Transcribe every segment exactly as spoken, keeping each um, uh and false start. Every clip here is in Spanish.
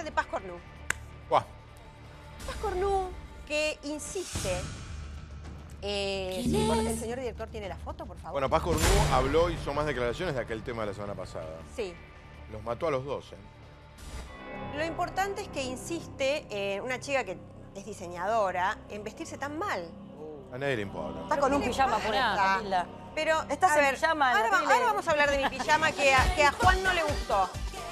de Paz Cornu. Buah. Paz Cornu, que insiste... Eh, sí, bueno, el señor director tiene la foto, por favor. Bueno, Paz Cornu habló, hizo más declaraciones de aquel tema de la semana pasada. Sí. Los mató a los dos, ¿eh? Lo importante es que insiste eh, una chica que es diseñadora en vestirse tan mal. A nadie le importa. Está con un pijama por Está. esta. Pero, Estás a en ver, pijama en la ahora, va- tele. ahora vamos a hablar de mi pijama que a, que a Juan no le gustó.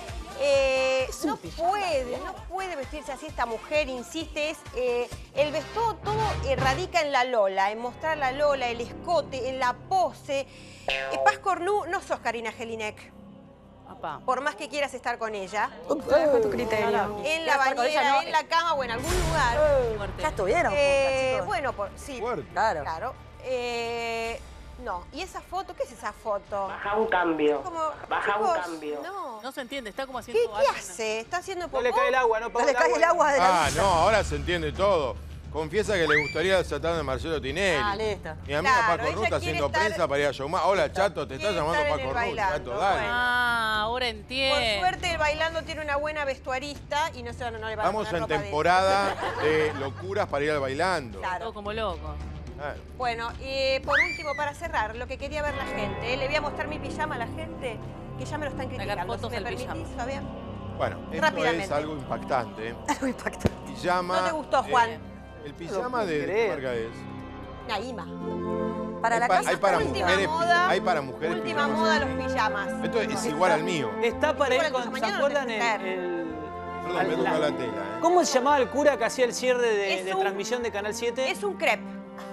Eh, no puede, no puede vestirse así esta mujer, insiste, es eh, el vestuario todo eh, radica en la lola, en mostrar la lola, el escote, en la pose. Eh, Paz Cornu, no sos Karina Jelinek. Apá. Por más que quieras estar con ella, Te dejo tu criterio. en la ¿Quieres estar con ella? bañera, No. en la cama o en algún lugar. Ya estuvieron Eh, juntas, chicos. bueno, por, sí, Fuerte. Claro. claro. Eh, no, ¿y esa foto? ¿Qué es esa foto? Baja un cambio. Como, Baja un chicos, cambio. No. No se entiende, está como ¿Qué, haciendo... qué algo. hace? ¿Está haciendo popó? No le cae el agua, no No pagó le cae el agua de la Ah, ducha. no, ahora se entiende todo. Confiesa que le gustaría el satán de Marcelo Tinelli. Ah, listo. Mi amiga Claro, Paz Cornu ella está quiere haciendo estar- prensa para ir a Showmatch. Hola, Chato, te está quiere llamando estar Paz en el Cornu. bailando, Chato, dale. bueno. Ah, ahora Por entiendo. suerte el bailando tiene una buena vestuarista y no, se, no le va a Estamos poner en ropa de- temporada de locuras para ir al bailando. Claro. Todo como loco. Ah, Bueno, y por último, para cerrar, lo que quería ver la gente, ¿eh? Le voy a mostrar mi pijama a la gente, que ya me lo están Sacar criticando. fotos ¿Me del permitís, pijama. Fabián? Bueno, esto Rápidamente. es algo impactante. ¿eh? Algo impactante. Pijama. ¿No te gustó, eh, Juan? el pijama de, ¿de qué creer. marca es? Naima. Para Hay la pa- casa hay para está Última mujeres, moda. hay para mujeres Última pijamas. moda los pijamas. Esto es igual al mío. Está para ir Igual, con... entonces, ¿Se mañana no acuerdan te el, puedo caer. el- Perdón, me la- toca la tela. ¿eh? ¿Cómo se llamaba el cura que hacía el cierre de, Es de un- transmisión de Canal siete? Es un crepe.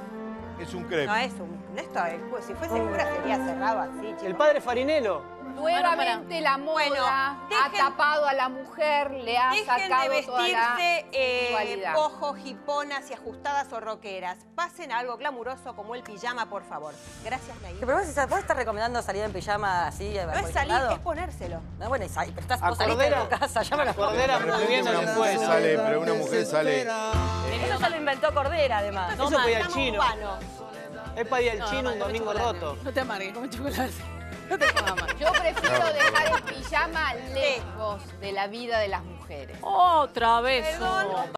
Es un crepe. No es un... No esto, es- pues, si fuese cura sería cerrado así, chicos. El padre Farinello. Nuevamente la moda Bueno, ha dejen- tapado a la mujer, le ha Dejen sacado de toda la vestirse eh, sexualidad. ojos, hiponas y ajustadas o roqueras. Pasen a algo glamuroso como el pijama, por favor. Gracias, Naim. ¿Pero vos, vos estás recomendando salir en pijama así? a No es cualquier salir, lado? es ponérselo. No, bueno, y sal- pero estás, A vos saliste de Cordera. tu casa, ya me lo Cordera De repente moviendo una el mujer cuello. sale, pero una mujer sale. Eso ya lo inventó Cordera, además. Eso fue al Estamos chino. urbanos. Es para ir al No, chino mamá, un come domingo chocolate. roto. No te amargues, come chocolate. No te pongas mal. Yo prefiero dejar el pijama lejos de la vida de las mujeres. Otra vez. Perdón. oh.